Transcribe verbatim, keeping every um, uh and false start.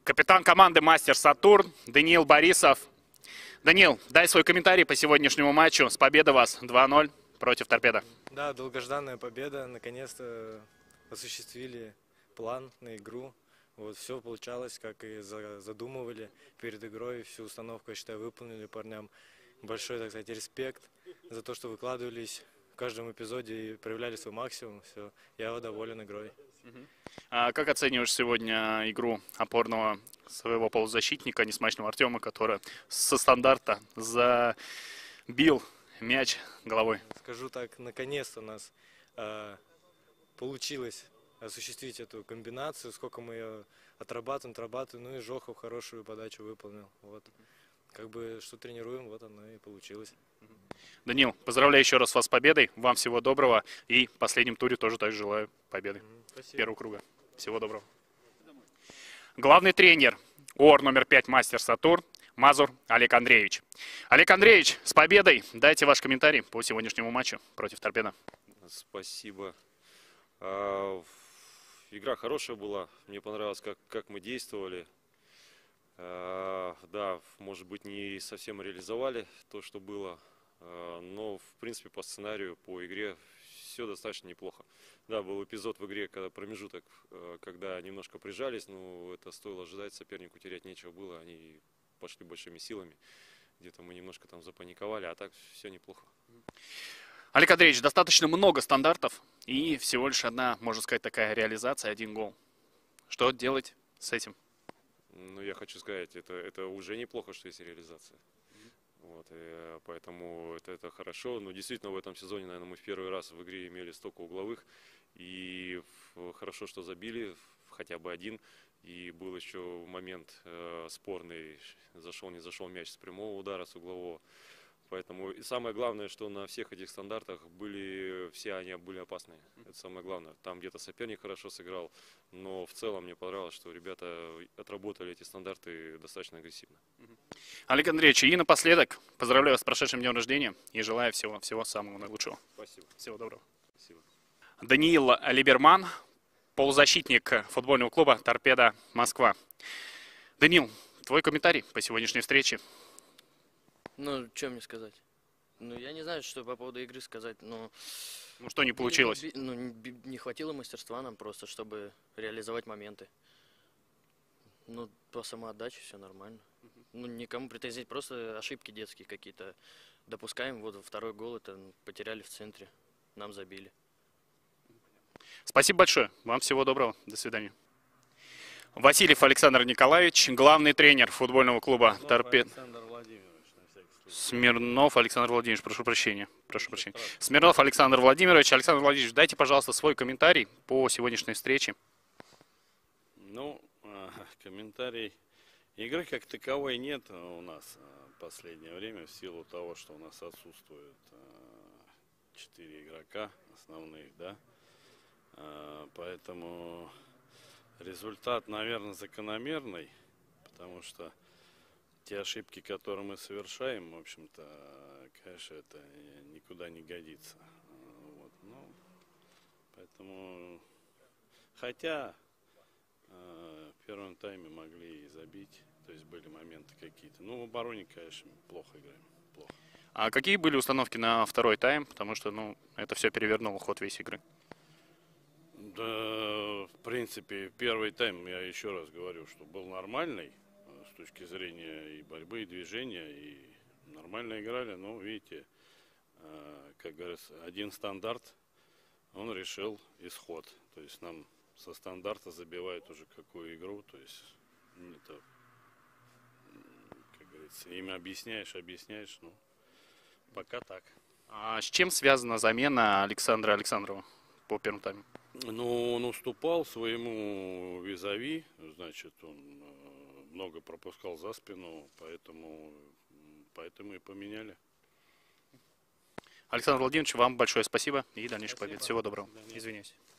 Капитан команды «Мастер Сатурн» Даниил Борисов. Даниил, дай свой комментарий по сегодняшнему матчу. С победой вас два ноль против «Торпедо». Да, долгожданная победа. Наконец-то осуществили план на игру. Вот, все получалось, как и задумывали перед игрой. Всю установку, я считаю, выполнили парням. Большой, так сказать, респект за то, что выкладывались в каждом эпизоде и проявляли свой максимум. Все, я доволен игрой. А как оцениваешь сегодня игру опорного своего полузащитника, несмачного Артема, который со стандарта забил мяч головой? Скажу так, наконец-то у нас э, получилось осуществить эту комбинацию. Сколько мы ее отрабатываем, отрабатываем. Ну и Жохов хорошую подачу выполнил. Вот. Как бы что тренируем, вот оно и получилось. Даниил, поздравляю еще раз вас с победой. Вам всего доброго. И в последнем туре тоже так желаю победы. Спасибо. Первого круга. Всего доброго. Главный тренер ООР номер пять «Мастер Сатурн» Мазур Олег Андреевич. Олег Андреевич, с победой. Дайте ваш комментарий по сегодняшнему матчу против «Торпедо». Спасибо. А, игра хорошая была. Мне понравилось, как, как мы действовали. А, да, может быть, не совсем реализовали то, что было. А, но, в принципе, по сценарию, по игре все достаточно неплохо. Да, был эпизод в игре, когда промежуток, когда немножко прижались, но это стоило ожидать, сопернику терять нечего было, они пошли большими силами. Где-то мы немножко там запаниковали, а так все неплохо. Олег Андреевич, достаточно много стандартов и всего лишь одна, можно сказать, такая реализация, один гол. Что делать с этим? Ну, я хочу сказать, это, это уже неплохо, что есть реализация. Вот, и поэтому это, это хорошо. Но действительно в этом сезоне, наверное, мы в первый раз в игре имели столько угловых. И хорошо, что забили хотя бы один. И был еще момент э, спорный. Зашел, не зашел мяч с прямого удара, с углового. Поэтому и самое главное, что на всех этих стандартах были, все они были опасные. Это самое главное. Там где-то соперник хорошо сыграл, но в целом мне понравилось, что ребята отработали эти стандарты достаточно агрессивно. Олег Андреевич, и напоследок поздравляю вас с прошедшим днем рождения и желаю всего, всего самого наилучшего. Спасибо. Всего доброго. Спасибо. Даниил Либерман, полузащитник футбольного клуба «Торпедо Москва». Даниил, твой комментарий по сегодняшней встрече? Ну, что мне сказать? Ну, я не знаю, что по поводу игры сказать, но... Ну, что не получилось? Ну, не, не хватило мастерства нам просто, чтобы реализовать моменты. Ну, по самоотдаче все нормально. Ну, никому претензий, просто ошибки детские какие-то допускаем. Вот второй гол, это потеряли в центре, нам забили. Спасибо большое. Вам всего доброго. До свидания. Васильев Александр Николаевич, главный тренер футбольного клуба «Торпедо». Смирнов Александр Владимирович, прошу прощения. Прошу прощения. Смирнов Александр Владимирович. Александр Владимирович, дайте, пожалуйста, свой комментарий по сегодняшней встрече. Ну, комментарий. Игры как таковой нет у нас в последнее время в силу того, что у нас отсутствует четыре игрока основных, да. Поэтому результат, наверное, закономерный, потому что те ошибки, которые мы совершаем, в общем-то, конечно, это никуда не годится. Вот, ну, поэтому, хотя э, в первом тайме могли и забить, то есть были моменты какие-то. Ну, в обороне, конечно, плохо играем. Плохо. А какие были установки на второй тайм? Потому что, ну, это все перевернуло ход весь игры. Да, в принципе, первый тайм, я еще раз говорю, что был нормальный. С точки зрения и борьбы, и движения, и нормально играли, но видите, как говорится, один стандарт, он решил исход. То есть нам со стандарта забивают уже какую игру, то есть это, как говорится, им объясняешь, объясняешь, ну, пока так. А с чем связана замена Александра Александрова по первому тайму? Ну, он уступал своему визави, значит, он много пропускал за спину, поэтому, поэтому и поменяли. Александр Владимирович, вам большое спасибо и дальнейших побед. Всего доброго. Извиняюсь.